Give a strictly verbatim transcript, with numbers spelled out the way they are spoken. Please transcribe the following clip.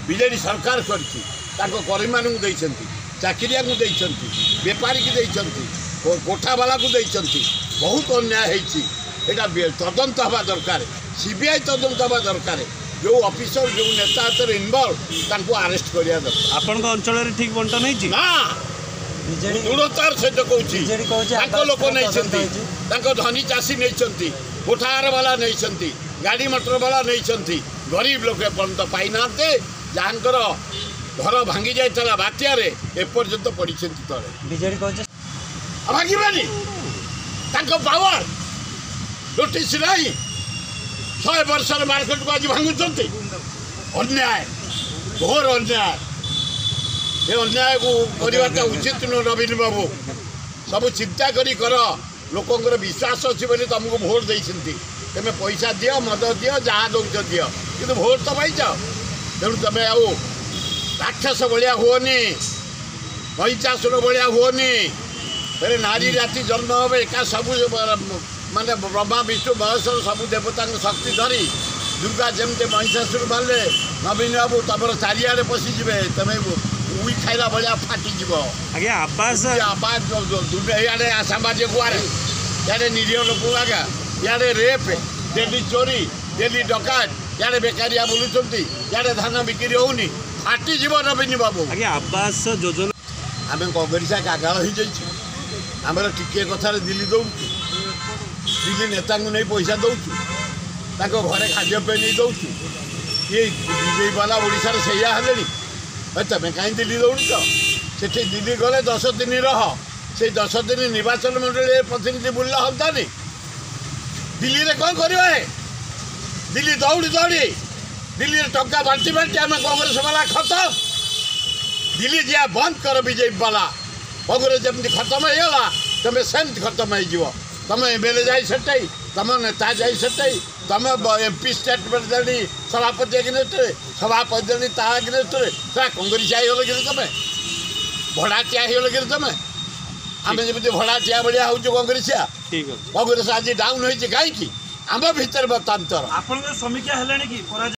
विजेडी सरकार करछि कर्मी मानू चाकरिया को बेपारी की कोठा वाला को बहुत अन्याय होता तदंत हवा दरकार सीबीआई तदंत हवा दरकार जो ऑफिसर जो नेता हाथ इनवल्व अरेस्ट करिया दरकार। आपण अंचल ठीक बंटन नहीं ना दृढ़तार सहित कहूँ लोक नहीं धनी चाषी नहीं कोठार वाला नहीं गाड़ी मोटर वाला नहीं गरीब लोक एपर्यंत पाई ना जहाँकर घर भांगी जाता बात्यार एपर्यंत पड़ी तले भांगानी पावर नोटिस नहीं शहे वर्ष मार्केट को आज भांगुंट अन्याय घोर अन्याय ये अन्याय को करवाटा उचित नुह नवीन बाबू सब चिंता करी कर लोकंर विश्वास अच्छी बोली तुमको भोट देती तुम्हें पैसा दियो मद दियो जहाँ दौच दियो कि भोट तो पाइच तेणु तुम्हें आउ राक्षस भाया हुओनी महिषासुर भाया हुओनी फिर नारी जाति जन्म हे एका सब माने ब्रह्मा विष्णु महेश्वर सब देवता शक्ति धरी दुर्गा जमते महिषासुर मारे नवीन बाबू तुम चारिड़े पशिजे तुम उई खाइला भाया फाटिज आज्ञा आवास आवाज इे सामाजिक गुआर इे निरीह लोक आज्ञा इे रेप डेली चोरी डेली डकायत इे बेकारिया बुलूँ इे धान बिक्री होनी फाटिज नवीन बाबू आज्ञा आवास योजना आम कंग्रेस कागाल हो जामर टिके कथार दिल्ली दौचु दिल्ली नेता नहीं पैसा दौचु घरे खाद्यपेय नहीं दौचु ये बीजेपी वाला ओडिशा सैया हेले तुम कहीं दिल्ली दौड़ से दिल्ली गले दस दिन रह से दस दिन निर्वाचन मंडल प्रतिनिधि बुला हमतानी दिल्ली में कौन कर दिल्ली दौड़ी दौड़ी दिल्ली टंका बांटी बांटी आम कांग्रेस वाला खत्म दिल्ली जा बंद कर बीजेपी वाला कांग्रेस जमी खत्म होगा तुम्हें सेमती खत्म हो तुम एमएलए जाई सटाई तुम नेता जाई सटाई तुम एमपी स्टेट प्रेसिडेंट सभापति अग्नेस्ट सभापति ता अग्नेस्ट कांग्रेस आईगल कि तुम भड़ाटिया हो कि तुम आम जमी भड़ाटिया भाया हूँ कांग्रेसिया कांग्रेस आज डाउन हो कहीं आम भर मतांतर समीक्षा